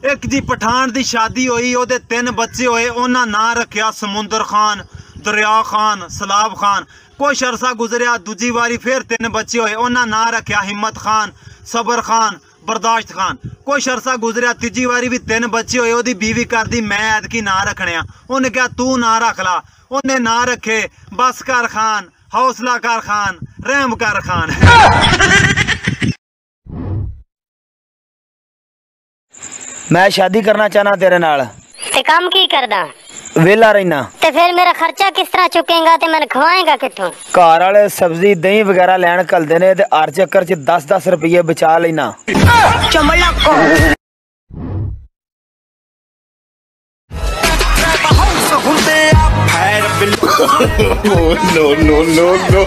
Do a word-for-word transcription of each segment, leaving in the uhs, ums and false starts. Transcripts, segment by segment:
एक जी पठान दी शादी हुई, ओदे तीन बच्चे होए, उन्हां नां रखिया समुंदर खान, दरिया खान, सलाब खान। कुछ अरसा गुजरिया, दूजी बारी फिर तीन बच्चे होए, उन्हां नां रखिया हिम्मत खान, सबर खान, बर्दाश्त खान। कुछ अरसा गुजरिया, तीजी बारी भी तीन बच्चे होए, ओदी बीवी करदी मैं ऐदकी नां रखने आ। उन्हें कहा तू नां रख ला, उन्हें नां रखे बस कर खान, हौसला कर खान, रहम कर खान। मैं शादी करना चाहना तेरे नाल। ते काम की करदा? वेला रहना। ते फिर मेरा खर्चा किस तरह चुकेगा ते मैंने खवाएगा किथों? घर वाले सब्जी दही वगैरह लैन घलदे ने ते हर चक्कर च दस दस रुपये बचा लेना। चमड़ा को नो नो नो नो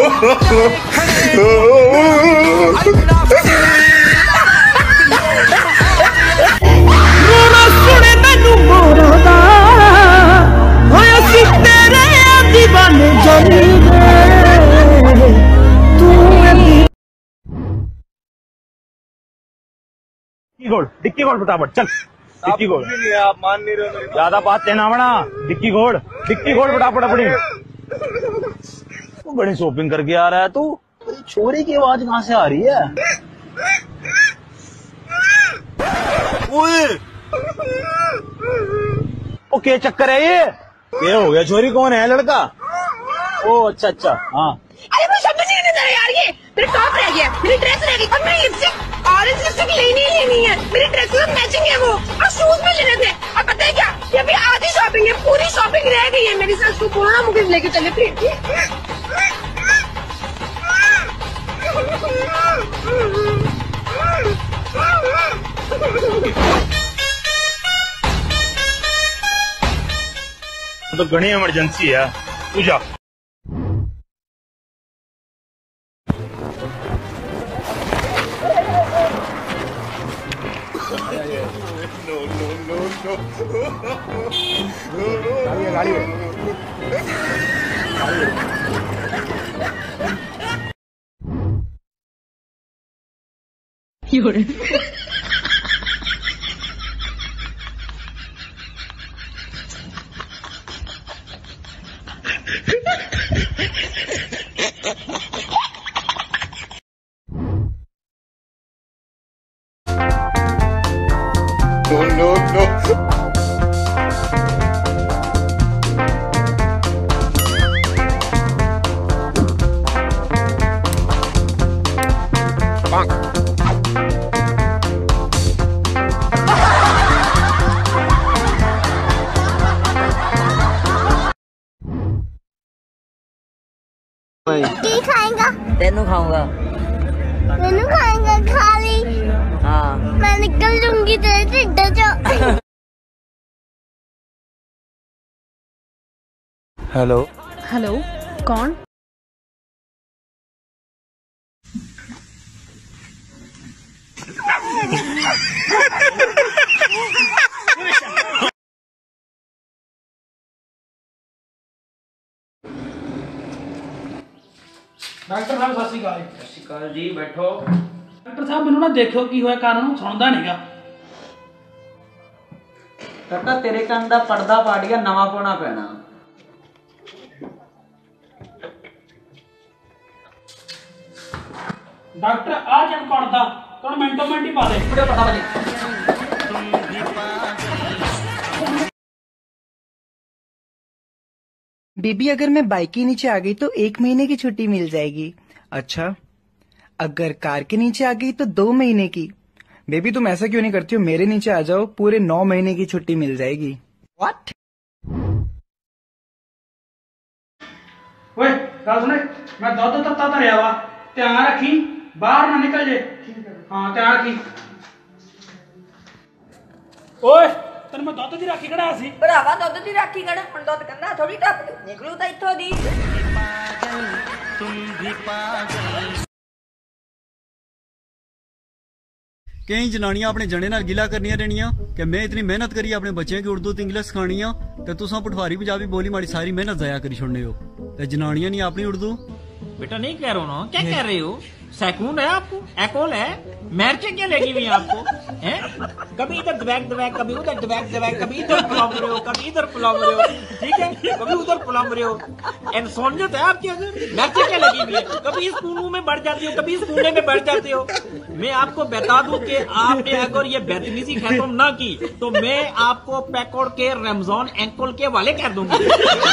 गोल डिक्की गोल फटाफट चल। डिक्की गोल आप मान नहीं रहे, ज्यादा बात लेना बना। डिक्की गोल डिक्की गोल फटाफट अपनी। तू बड़ी शॉपिंग करके आ रहा है तू। छोरी की आवाज कहाँ से आ रही है? ओए ओ क्या चक्कर है ये? ये हो गया? छोरी कौन है? लड़का? ओ अच्छा अच्छा हाँ। अरे वो समझ ही नहीं दे रहा यार, ये मेरा टॉप रह गया, मेरी ड्रेस रह गई और मेरी लिपस्टिक ऑरेंज लिपस्टिक लेनी ही लेनी है। मेरी ड्रेस में मैचिंग है वो, और शूज में लेने थे। और पता है क्या, ये अभी आधी शॉपिंग है, पूरी शॉपिंग रह गई है मेरी। सास को बोलना मुझे लेके चले प्लीज। तो घनी इमरजेंसी है, तू जा। नो नो नो नो गाड़ी है, गाड़ी है। No, no, no. की खाएगा? तेनू खाऊंगा। तेनू खाएगा? खा ली। हाँ मैं निकल जाऊंगी तेरे ढिड्ड से। हेलो हेलो कौन? डॉक्टर साहब सत श्री अकाल। सत श्री अकाल जी, बैठो। डॉक्टर साहब मैनू ना देखो की होया, कान सुनदा नहींगा। काका तेरे कान दा पर्दा पाट गया, नवा पाना पैना। डॉक्टर आ चल पड़दा कौन मिनटों मिनट ही पा दे। मुझे पता नहीं। बेबी अगर मैं बाइक के नीचे आ गई तो एक महीने की छुट्टी मिल जाएगी। अच्छा, अगर कार के नीचे आ गई तो दो महीने की। बेबी तुम ऐसा क्यों नहीं करती हो, मेरे नीचे आ जाओ, पूरे नौ महीने की छुट्टी मिल जाएगी। व्हाट? ओए गल सुने, मैं दुध तत्ता धरिया वा, ध्यान रखी बाहर ना निकल जे। हाँ ध्यान रखी। ओए तेन मैं दुध दी राखी कढ़ा सी। भरावा दुध दी राखी कढ़ा, हुण दुध कंधा थोड़ी टप निकलू तां इत्थों दी। कई जनानियां अपने जने नाल गिला करनियां रहनियां कि मैं इतनी मेहनत करी अपने बच्चों की उर्दू ते इंग्लिश सिखानी ते तुसां पठवारी पंजाबी बोली माड़ी सारी मेहनत जाया करी छोड़ने हो ते जनानियां नहीं अपनी उर्दू। बेटा नहीं कह रहा हूँ, क्या कह रहे हो? सैकून है आपको, एकोल है, मिर्चें क्या लगी हुई हैं आपको हैं? कभी इधर दबैक दबैक, कभी उधर दबैक दबैक, कभी इधर पुलाव रहे हो, कभी इधर पुलाव रहे हो, ठीक है, कभी उधर पुलाव रहे हो। इंसानियत है आपके अंदर? मिर्चें क्या लगी हुई है? कभी इस कोने में बढ़ जाती हो, कभी इस कोने में बढ़ जाते हो। मैं आपको बता दूं कि आपने अगर ये बदतमीजी खत्म ना की तो मैं आपको पैकोड़ के रमजान एंकल के वाले कर दूंगी।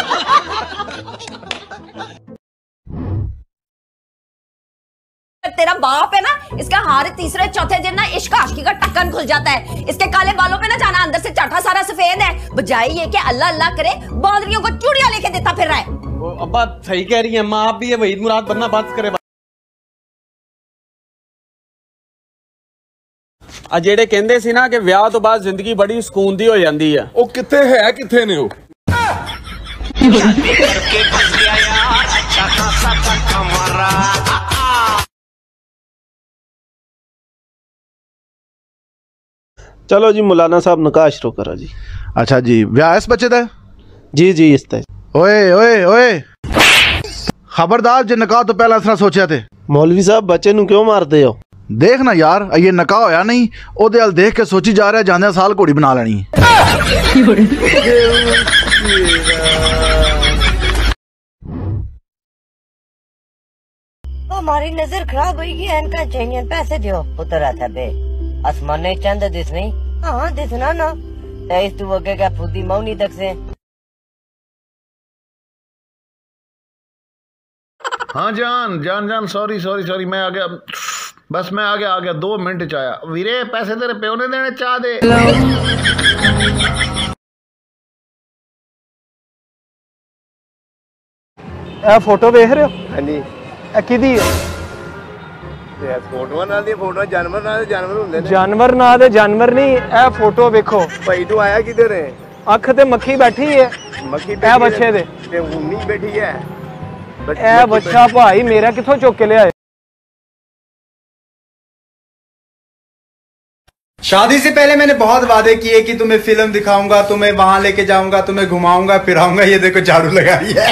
तेरा बाप है ना, इसका हर तीसरे चौथे दिन ना इश्क आशिकी का टक्कन खुल जाता है। इसके काले बालों पे ना जाना, अंदर से चाटा सारा सफेद है। बजाय ये कि अल्लाह अल्लाह करे, बांदरियों को चूड़ियां लेके देता फिर रहा है। वो अब्बा सही कह रही है अम्मा, आप भी ये वहीद मुराद बनना बात करे। आ जेड़े कहंदे सी ना कि विआह तो बाद जिंदगी बड़ी सुकून दी हो जाती है, ਉਹ ਕਿੱਥੇ ਹੈ ਕਿੱਥੇ ਨੇ ਉਹ चलो जी मौलाना साहब निकाह शुरू करो जी। अच्छा जी, ब्याह इस बच्चे दा? जी जी इस ते। ओए ओए ओए खबरदार जे निकाह तो पहला असरा सोचा थे। मौलवी साहब बच्चे नु क्यों मारते हो? देख ना यार, ये निकाह होया नहीं, ओदे हल देख के सोची जा रहा है जाने साल घोड़ी बना लेनी। हमारी नजर खराब होगी, इनका चाहिए पैसे दियो। उतर आता बे आसमान ने चंद दिस नहीं। हाँ दिसना ना तेईस तू अगे क्या फुदी मौनी तक से। हाँ जान जान जान सॉरी सॉरी सॉरी मैं आ गया, बस मैं आ गया आ गया दो मिनट च आया। वीरे पैसे तेरे प्यो ने देने, चाह दे। ए फोटो देख रहे हो? हाँ जी। ए किदी है? फोटो ना दी फोटो जानवर ना दे जानवर होंदे ने। जानवर ना दे जानवर नहीं, ए फोटो देखो। भाई तू आया किधर है? अख ते मक्खी बैठी है। मक्खी ए बच्चे दे ते उन्नी बैठी है। ए बच्चा भाई मेरा किथों चुक के लिया? शादी से पहले मैंने बहुत वादे किए कि तुम्हें फिल्म दिखाऊंगा, तुम्हें वहां लेके जाऊंगा, तुम्हें घुमाऊंगा फिराऊंगा। ये देखो झाड़ू लगाई है।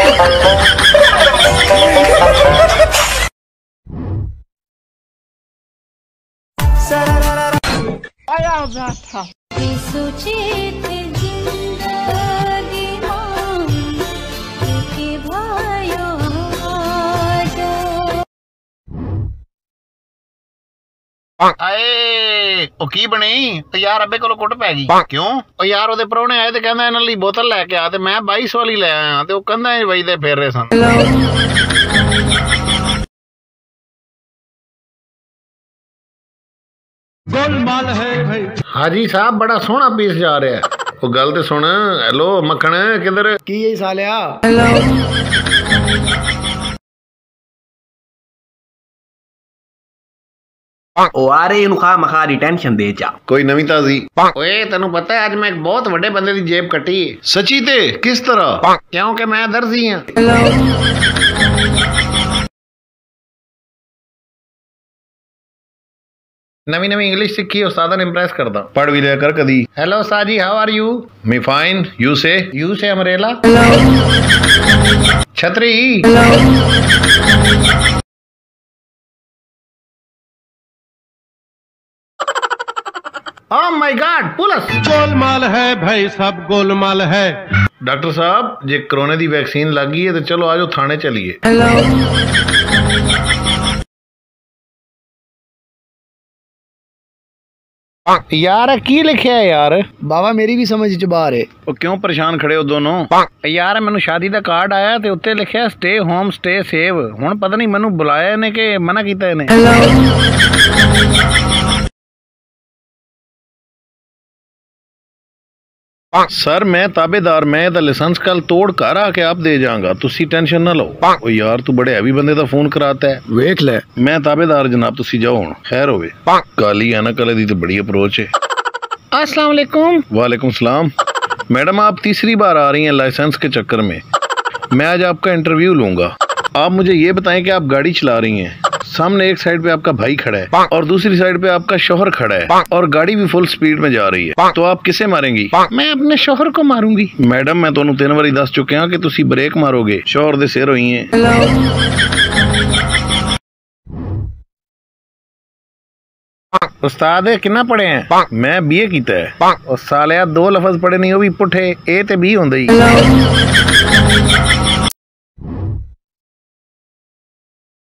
आए ओ की बनी यार, अबे कोलों कुट पै गई क्यों? ओ यार ओदे परौने आए ते कहंदा इन्हां लई बोतल लेके आ, ते मैं बाईस वाली ले आया ते ओ कहंदा वजदे फिर रहे सन। गोलमाल है भाई। हाजी साहब बड़ा सोहना पीस जा रहा है। ओ गल ते सुन। हेलो मक्खन किधर की यही सालिया? ओ आ रही नु खा मखारी टेंशन दे जा। कोई नवी ताजी? ओए तेनू पता है आज मैं एक बहुत बड़े बंदे दी जेब कटी है। सची ते किस तरह? क्योंकि मैं दर्जी हां। नवी नवी इंग्लिश सीखी, उस्तादा ने इम्प्रेस करदा। पढ़ भी लिया कर कदी। हेलो साजी how are you? Me fine. You say? You say umbrella. छतरी। Oh my God, police. Golmaal है भाई, सब गोलमाल है। डॉक्टर साहब जे कोरोना दी वैक्सीन लग गई है तो चलो आजो थाने चलिए। यार की लिखे है यार? बाबा मेरी भी समझ च बाहर है। वो क्यों परेशान खड़े हो दोनों? यार मैनू शादी का कार्ड आया ते उत्ते लिखा स्टे होम स्टे सेव। हुण पता नहीं मैनू बुलाया इन्हें कि मना किया इन्हें। सर मैं ताबेदार, मैं दा लाइसेंस कल तोड़ कर आके आप दे जाऊंगा, तुसी टेंशन ना लो। ओ यार तू बड़े हैवी बंदे दा फोन कराता है। वेख ले मैं ताबेदार जनाब, तुसी जाओ हुण। खैर होवे। काली है ना कले दी तो बड़ी अप्रोच है। अस्सलाम वालेकुम। वालेकुम सलाम। मैडम आप तीसरी बार आ रही हैं लाइसेंस के चक्कर में। मैं आज आपका इंटरव्यू लूंगा। आप मुझे ये बताएं कि आप गाड़ी चला रही हैं, सामने एक साइड पे आपका भाई खड़ा है और दूसरी साइड पे आपका शौहर खड़ा है और गाड़ी भी फुल स्पीड में जा रही है, तो आप किसे मारेंगी? मैं अपने शौहर को मारूंगी। मैडम मैं तुहानू तीन बारी दस चुके हाँ कि तुसी ब्रेक मारोगे, शौहर दे सिर होई है। उस्ताद किन्ना पढ़े हैं? मैं बीए कीता है। और सालिया दो लफज पढ़े नहीं, वो भी पुठे ए ते बी होंदे ही।